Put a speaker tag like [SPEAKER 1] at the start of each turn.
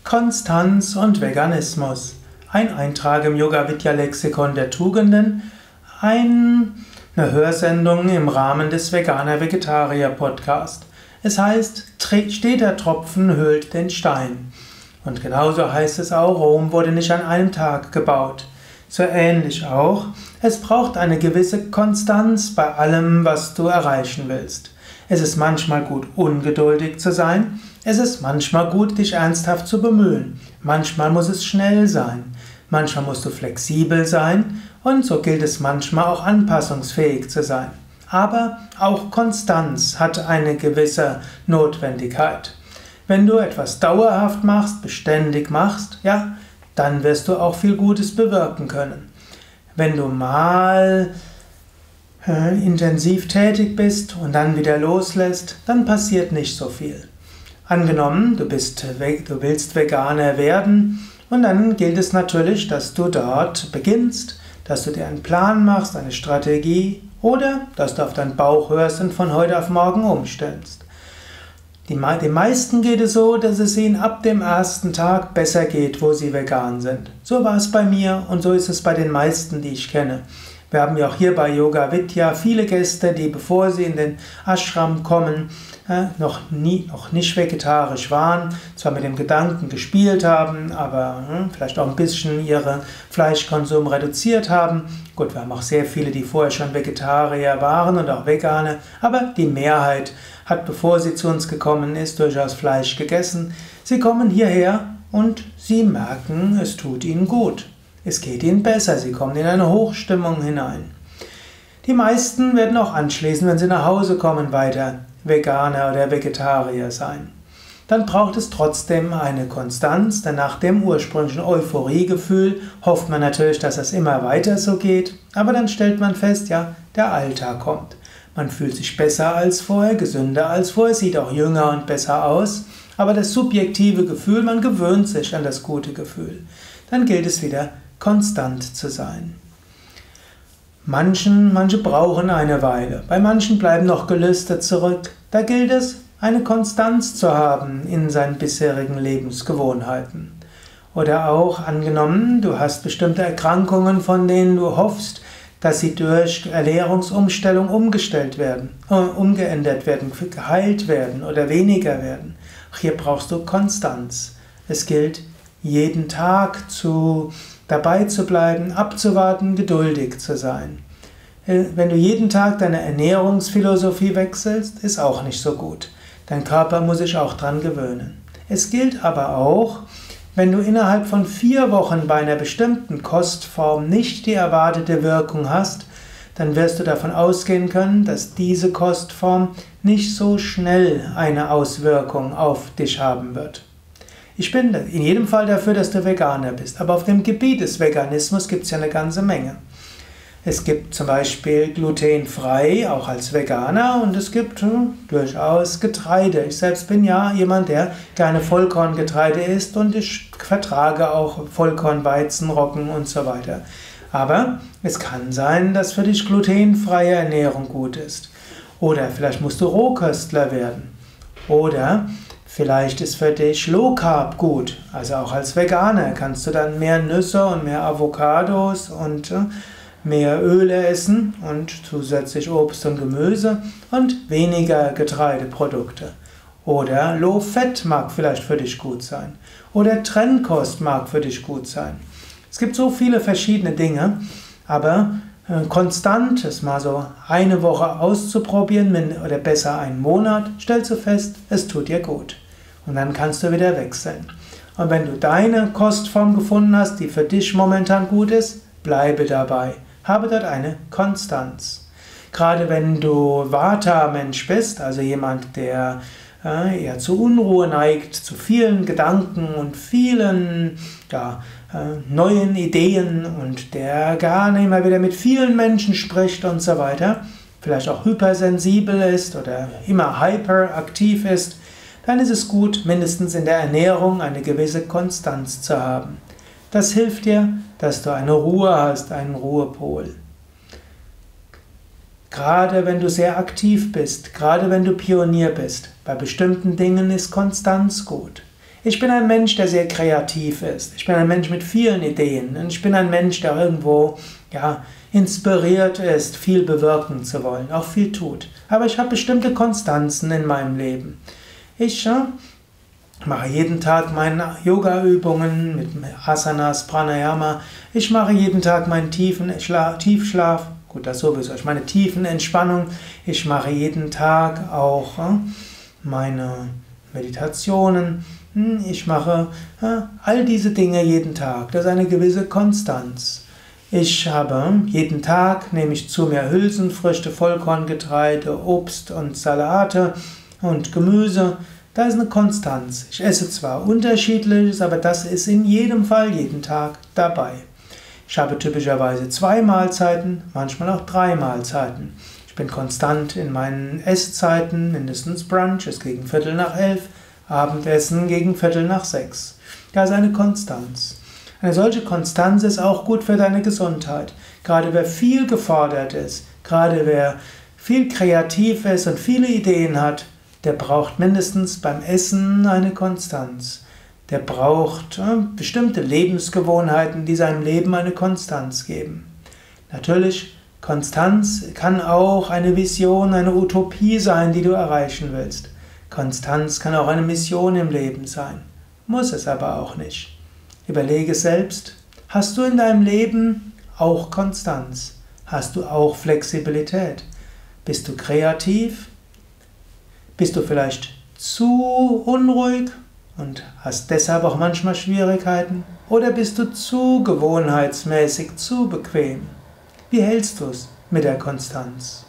[SPEAKER 1] Konstanz und Veganismus. Ein Eintrag im Yoga-Vidya-Lexikon der Tugenden, eine Hörsendung im Rahmen des Veganer-Vegetarier-Podcast. Es heißt, steter Tropfen höhlt den Stein. Und genauso heißt es auch, Rom wurde nicht an einem Tag gebaut. So ähnlich auch, es braucht eine gewisse Konstanz bei allem, was du erreichen willst. Es ist manchmal gut, ungeduldig zu sein. Es ist manchmal gut, dich ernsthaft zu bemühen. Manchmal muss es schnell sein. Manchmal musst du flexibel sein. Und so gilt es manchmal auch anpassungsfähig zu sein. Aber auch Konstanz hat eine gewisse Notwendigkeit. Wenn du etwas dauerhaft machst, beständig machst, ja, dann wirst du auch viel Gutes bewirken können. Wenn du mal intensiv tätig bist und dann wieder loslässt, dann passiert nicht so viel. Angenommen, du willst Veganer werden und dann gilt es natürlich, dass du dort beginnst, dass du dir einen Plan machst, eine Strategie oder dass du auf deinen Bauch hörst und von heute auf morgen umstellst. Den meisten geht es so, dass es ihnen ab dem ersten Tag besser geht, wo sie vegan sind. So war es bei mir und so ist es bei den meisten, die ich kenne. Wir haben ja auch hier bei Yoga Vidya viele Gäste, die bevor sie in den Ashram kommen, noch nicht vegetarisch waren, zwar mit dem Gedanken gespielt haben, aber vielleicht auch ein bisschen ihren Fleischkonsum reduziert haben. Gut, wir haben auch sehr viele, die vorher schon Vegetarier waren und auch Veganer, aber die Mehrheit hat, bevor sie zu uns gekommen ist, durchaus Fleisch gegessen. Sie kommen hierher und sie merken, es tut ihnen gut. Es geht ihnen besser, sie kommen in eine Hochstimmung hinein. Die meisten werden auch anschließend, wenn sie nach Hause kommen, weiter Veganer oder Vegetarier sein. Dann braucht es trotzdem eine Konstanz, denn nach dem ursprünglichen Euphoriegefühl hofft man natürlich, dass es immer weiter so geht, aber dann stellt man fest, ja, der Alltag kommt. Man fühlt sich besser als vorher, gesünder als vorher, sieht auch jünger und besser aus, aber das subjektive Gefühl, man gewöhnt sich an das gute Gefühl. Dann gilt es wieder, konstant zu sein. Manche brauchen eine Weile, bei manchen bleiben noch Gelüste zurück. Da gilt es, eine Konstanz zu haben in seinen bisherigen Lebensgewohnheiten. Oder auch angenommen, du hast bestimmte Erkrankungen, von denen du hoffst, dass sie durch Ernährungsumstellung umgeändert werden, geheilt werden oder weniger werden. Auch hier brauchst du Konstanz. Es gilt, jeden Tag dabei zu bleiben, abzuwarten, geduldig zu sein. Wenn du jeden Tag deine Ernährungsphilosophie wechselst, ist auch nicht so gut. Dein Körper muss sich auch dran gewöhnen. Es gilt aber auch, wenn du innerhalb von 4 Wochen bei einer bestimmten Kostform nicht die erwartete Wirkung hast, dann wirst du davon ausgehen können, dass diese Kostform nicht so schnell eine Auswirkung auf dich haben wird. Ich bin in jedem Fall dafür, dass du Veganer bist, aber auf dem Gebiet des Veganismus gibt es ja eine ganze Menge. Es gibt zum Beispiel glutenfrei, auch als Veganer, und es gibt durchaus Getreide. Ich selbst bin ja jemand, der gerne Vollkorngetreide isst und ich vertrage auch Vollkornweizen, Roggen und so weiter. Aber es kann sein, dass für dich glutenfreie Ernährung gut ist. Oder vielleicht musst du Rohköstler werden. Oder vielleicht ist für dich Low Carb gut. Also auch als Veganer kannst du dann mehr Nüsse und mehr Avocados und mehr Öle essen und zusätzlich Obst und Gemüse und weniger Getreideprodukte. Oder Low Fat mag vielleicht für dich gut sein. Oder Trennkost mag für dich gut sein. Es gibt so viele verschiedene Dinge, aber konstant, es mal so eine Woche auszuprobieren oder besser einen Monat, stellst du fest, es tut dir gut. Und dann kannst du wieder wechseln. Und wenn du deine Kostform gefunden hast, die für dich momentan gut ist, bleibe dabei. Habe dort eine Konstanz. Gerade wenn du Vata-Mensch bist, also jemand, der eher zu Unruhe neigt, zu vielen Gedanken und vielen neuen Ideen und der gerne immer wieder mit vielen Menschen spricht und so weiter, vielleicht auch hypersensibel ist oder immer hyperaktiv ist, dann ist es gut, mindestens in der Ernährung eine gewisse Konstanz zu haben. Das hilft dir, dass du eine Ruhe hast, einen Ruhepol. Gerade wenn du sehr aktiv bist, gerade wenn du Pionier bist, bei bestimmten Dingen ist Konstanz gut. Ich bin ein Mensch, der sehr kreativ ist. Ich bin ein Mensch mit vielen Ideen. Und ich bin ein Mensch, der irgendwo, ja, inspiriert ist, viel bewirken zu wollen, auch viel tut. Aber ich habe bestimmte Konstanzen in meinem Leben. Ich mache jeden Tag meine Yoga-Übungen mit Asanas, Pranayama. Ich mache jeden Tag meinen tiefen Tiefschlaf. Gut, das sowieso. Ich meine tiefen Entspannung. Ich mache jeden Tag auch meine Meditationen. Ich mache all diese Dinge jeden Tag. Das ist eine gewisse Konstanz. Ich habe jeden Tag, nehme ich zu mir Hülsenfrüchte, Vollkorngetreide, Obst und Salate und Gemüse. Da ist eine Konstanz. Ich esse zwar Unterschiedliches, aber das ist in jedem Fall jeden Tag dabei. Ich habe typischerweise 2 Mahlzeiten, manchmal auch 3 Mahlzeiten. Ich bin konstant in meinen Esszeiten, mindestens Brunch ist gegen 11:15, Abendessen gegen 5:45. Da ist eine Konstanz. Eine solche Konstanz ist auch gut für deine Gesundheit. Gerade wer viel gefordert ist, gerade wer viel kreativ ist und viele Ideen hat, der braucht mindestens beim Essen eine Konstanz. Der braucht bestimmte Lebensgewohnheiten, die seinem Leben eine Konstanz geben. Natürlich, Konstanz kann auch eine Vision, eine Utopie sein, die du erreichen willst. Konstanz kann auch eine Mission im Leben sein. Muss es aber auch nicht. Überlege selbst, hast du in deinem Leben auch Konstanz? Hast du auch Flexibilität? Bist du kreativ? Bist du vielleicht zu unruhig und hast deshalb auch manchmal Schwierigkeiten? Oder bist du zu gewohnheitsmäßig, zu bequem? Wie hältst du es mit der Konstanz?